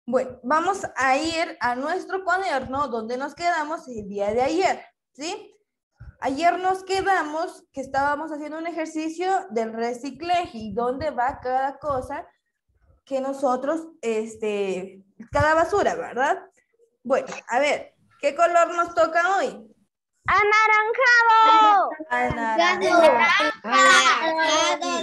Bueno, vamos a ir a nuestro cuaderno donde nos quedamos el día de ayer, ¿sí? Ayer nos quedamos que estábamos haciendo un ejercicio del reciclaje y dónde va cada cosa que nosotros, cada basura, ¿verdad? Bueno, a ver, ¿qué color nos toca hoy? ¡Anaranjado! Anaranjado. ¡Anaranjado!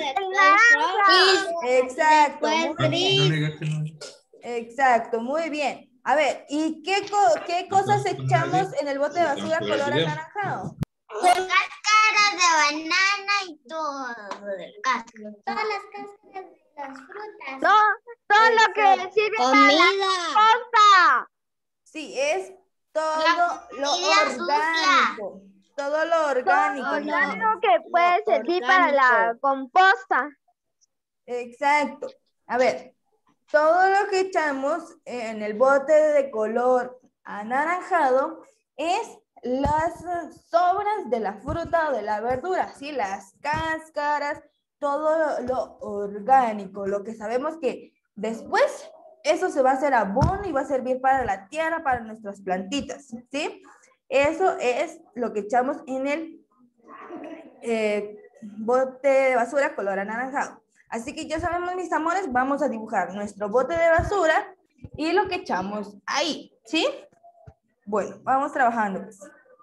Exacto, muy No bien. le digas que no. Exacto, muy bien. A ver, ¿y qué cosas echamos en el bote de basura color anaranjado? Con cáscara de banana y todo. Todas las cáscaras de las frutas. Todo lo que sirve para la composta. Sí, es todo lo comida orgánico. Todo lo orgánico. Todo mi lo amor. que puede servir para la composta. Exacto. A ver, todo lo que echamos en el bote de color anaranjado es las sobras de la fruta o de la verdura, ¿sí? Las cáscaras, todo lo orgánico, lo que sabemos que después eso se va a hacer abono y va a servir para la tierra, para nuestras plantitas, ¿sí? Eso es lo que echamos en el bote de basura color anaranjado. Así que ya sabemos, mis amores, vamos a dibujar nuestro bote de basura y lo que echamos ahí, ¿sí? Bueno, vamos trabajando. Pues.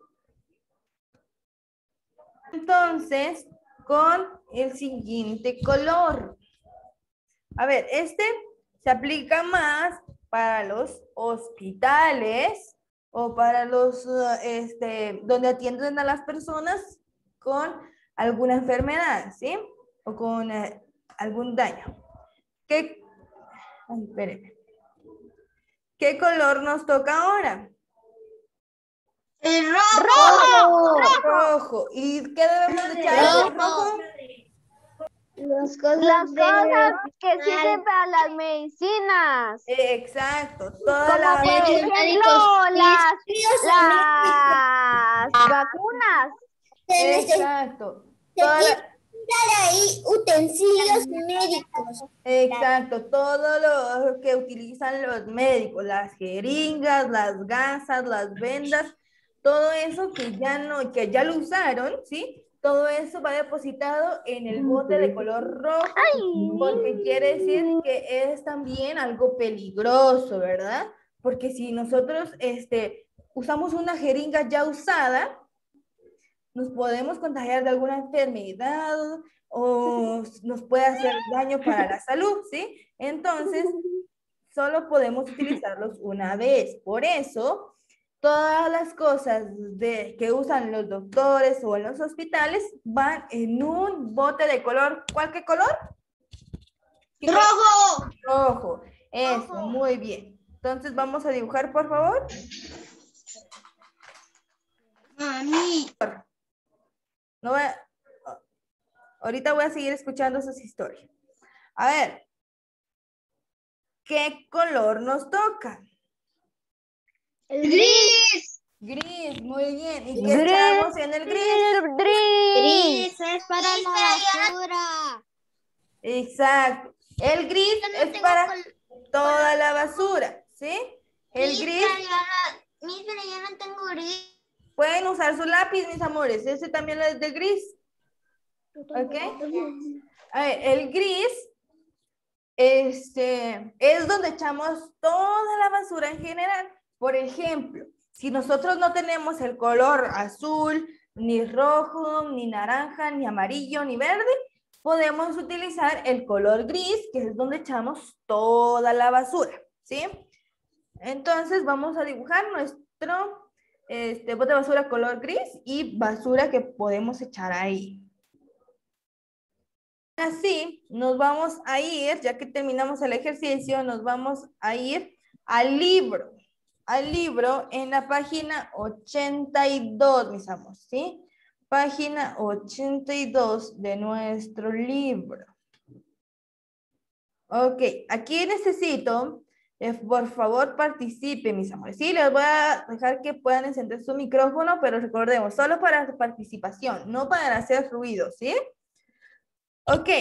Entonces, con el siguiente color. A ver, este se aplica más para los hospitales o para los, donde atienden a las personas con alguna enfermedad, ¿sí? O con algún daño. Ay, espérenme. ¿Qué color nos toca ahora? El rojo. Rojo. ¿Y qué debemos de echar en el rojo? Las cosas que sirven para las medicinas. Exacto. Toda Como la por ejemplo las vacunas. Exacto. Toda la... ahí utensilios médicos. Exacto, todo lo que utilizan los médicos, las jeringas, las gasas, las vendas, todo eso que ya lo usaron, ¿sí? Todo eso va depositado en el bote de color rojo, porque quiere decir que es también algo peligroso, ¿verdad? Porque si nosotros usamos una jeringa ya usada, nos podemos contagiar de alguna enfermedad o nos puede hacer daño para la salud, ¿sí? Entonces, solo podemos utilizarlos una vez. Por eso, todas las cosas que usan los doctores o en los hospitales van en un bote de color. ¿Cuál qué color? Rojo. Rojo. Eso, muy bien. Entonces, vamos a dibujar, por favor. Mami. No voy a... Ahorita voy a seguir escuchando sus historias. A ver. ¿Qué color nos toca? El gris. Gris, muy bien. ¿Y qué echamos en el gris? Gris es para la basura. Exacto. El gris es para toda la basura, ¿sí? El gris. Pero yo no tengo gris. Pueden usar su lápiz, mis amores. Ese también es de gris. ¿Ok? A ver, el gris es donde echamos toda la basura en general. Por ejemplo, si nosotros no tenemos el color azul, ni rojo, ni naranja, ni amarillo, ni verde, podemos utilizar el color gris, que es donde echamos toda la basura, ¿sí? Entonces vamos a dibujar nuestro bote de basura color gris y basura que podemos echar ahí. Así nos vamos a ir, ya que terminamos el ejercicio, nos vamos a ir al libro en la página 82, mis amores, ¿sí? Página 82 de nuestro libro. Ok, aquí necesito, por favor, participen, mis amores. Sí, les voy a dejar que puedan encender su micrófono, pero recordemos, solo para participación, no para hacer ruido, ¿sí? Ok,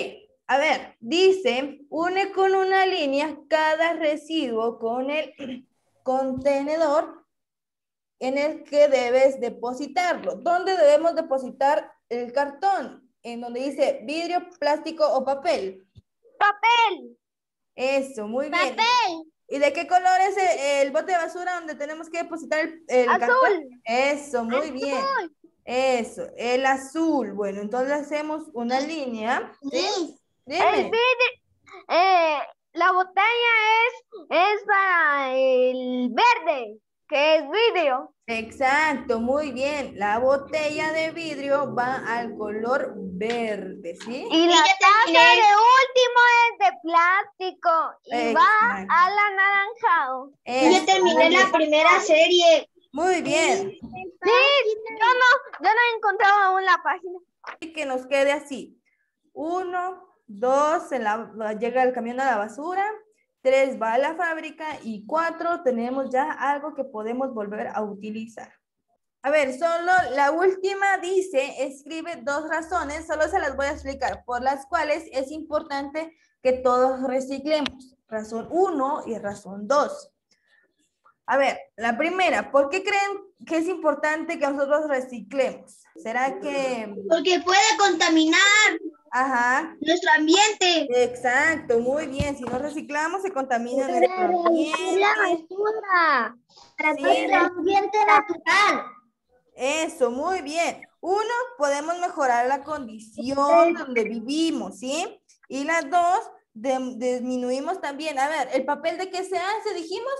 A ver, dice, une con una línea cada residuo con el contenedor en el que debes depositarlo. ¿Dónde debemos depositar el cartón? En donde dice vidrio, plástico o papel. Papel. Eso, muy bien. Papel. ¿Y de qué color es el bote de basura donde tenemos que depositar el azul. cartón? Eso, muy azul. bien. Eso, el azul. Bueno, entonces hacemos una línea. ¿Sí? Dime. El vidrio, la botella es para el verde, que es vidrio. Exacto, muy bien. La botella de vidrio va al color verde, ¿sí? Y la taza de último es de plástico y va al anaranjado. Yo terminé la primera serie. Muy bien. Sí, yo no he encontrado aún la página. Y que nos quede así. 1, 2, llega el camión a la basura. 3 va a la fábrica y 4 tenemos ya algo que podemos volver a utilizar. A ver, solo la última dice, escribe 2 razones, solo se las voy a explicar, por las cuales es importante que todos reciclemos. Razón 1 y razón 2. A ver, la primera, ¿por qué creen que es importante que nosotros reciclemos? ¿Será que...? Porque puede contaminar nuestro ambiente. Exacto, muy bien. Si no reciclamos, se contamina nuestro ambiente. La basura. Para nuestro ambiente natural. Eso, muy bien. 1, podemos mejorar la condición donde vivimos, ¿sí? Y la 2, disminuimos también. A ver, ¿el papel de qué se hace, dijimos?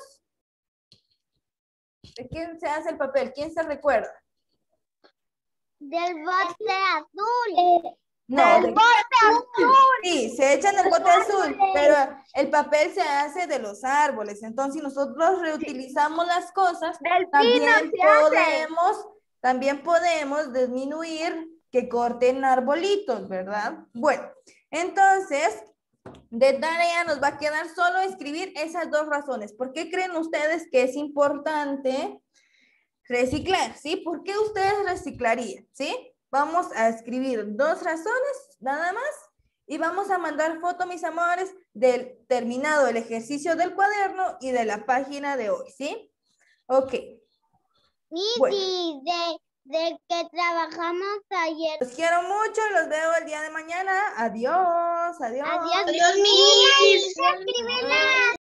¿De quién se hace el papel? ¿Quién se recuerda? Del bote azul. No, del bote azul. Sí, se echa en el bote azul, pero el papel se hace de los árboles. Entonces, si nosotros reutilizamos las cosas, también podemos disminuir que corten arbolitos, ¿verdad? Bueno, entonces, de tarea nos va a quedar solo escribir esas 2 razones. ¿Por qué creen ustedes que es importante reciclar? ¿Sí? ¿Por qué ustedes reciclarían? ¿Sí? Vamos a escribir 2 razones, nada más. Y vamos a mandar foto, mis amores, del terminado el ejercicio del cuaderno y de la página de hoy, ¿sí? Ok. Bueno. De que trabajamos ayer. Los quiero mucho, los veo el día de mañana. Adiós, adiós. Adiós, Miss.